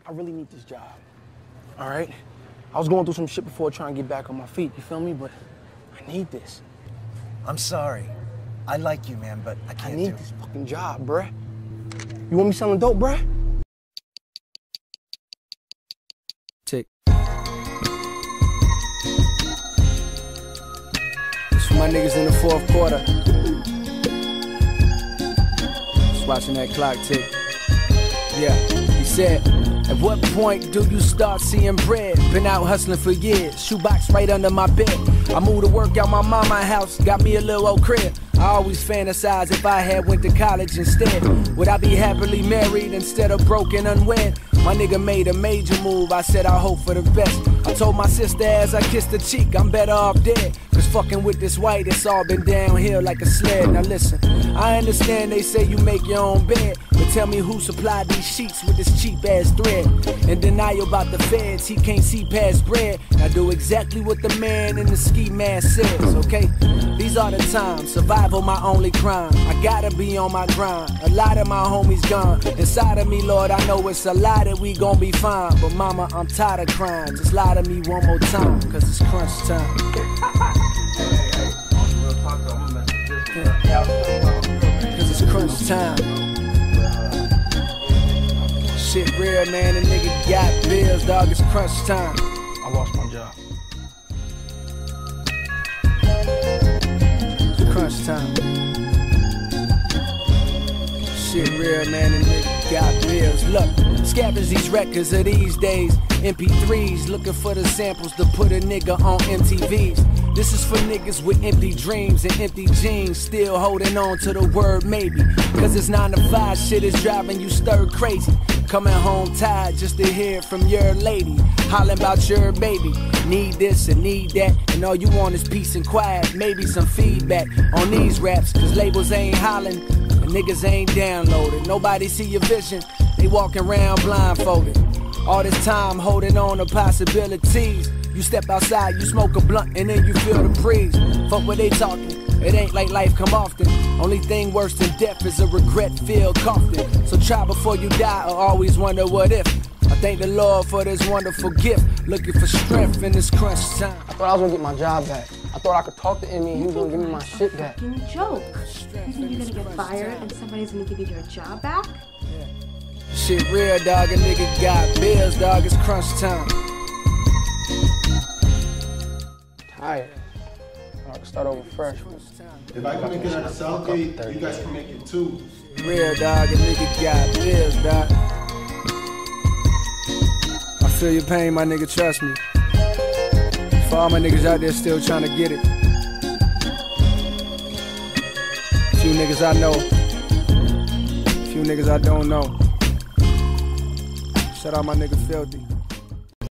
I really need this job, all right? I was going through some shit before trying to get back on my feet, you feel me? But I need this. I'm sorry. I like you, man, but I can't do it. I need this fucking job, bruh. You want me selling dope, bruh? Tick. It's for my niggas in the fourth quarter. Just watching that clock tick. Yeah, he said, at what point do you start seeing bread? Been out hustling for years, shoebox right under my bed. I moved to work out my mama's house, got me a little old crib. I always fantasize if I had went to college instead. Would I be happily married instead of broken unwed? My nigga made a major move, I said I hope for the best. I told my sister as I kissed her cheek, I'm better off dead. Cause fucking with this white, it's all been downhill like a sled. Now listen, I understand they say you make your own bed, but tell me who supplied these sheets with this cheap ass thread. In denial about the feds, he can't see past bread. Now do exactly what the man in the ski mask says, okay? These are the times, survival my only crime. I gotta be on my grind, a lot of my homies gone. Inside of me, Lord, I know it's a lie that we gon' be fine. But mama, I'm tired of crying, just lie to me one more time, cause it's crunch time. Cause it's crunch time. Shit real, man, the nigga got bills, dog, it's crunch time. I lost my job. It's crunch time. Shit real, man, the nigga got bills. Look, scavenge these records of these days. MP3s, looking for the samples to put a nigga on MTVs. This is for niggas with empty dreams and empty jeans, still holding on to the word maybe. Cause this 9 to 5 shit is driving you stir crazy. Coming home tired just to hear from your lady, hollering about your baby. Need this and need that, and all you want is peace and quiet. Maybe some feedback on these raps, cause labels ain't hollering and niggas ain't downloaded. Nobody see your vision, they walking around blindfolded. All this time holding on to possibilities. You step outside, you smoke a blunt, and then you feel the breeze. Fuck what they talking, it ain't like life come often. Only thing worse than death is a regret-filled coffin. So try before you die or always wonder what if. I thank the Lord for this wonderful gift. Looking for strength in this crunch time. I thought I was gonna get my job back. I thought I could talk to Emmy and he was gonna give me my shit back. You joke. You think you're gonna get fired and somebody's gonna give you your job back? Yeah. Shit real, dog, a nigga got bills, dog, it's crunch time. Tired. I can start over fresh. If I can make it out of Southgate, you guys can make it too. Real, dog, a nigga got bills, dog. I feel your pain, my nigga, trust me. For all my niggas out there still trying to get it. Few niggas I know, few niggas I don't know. Shout out my nigga Filthy.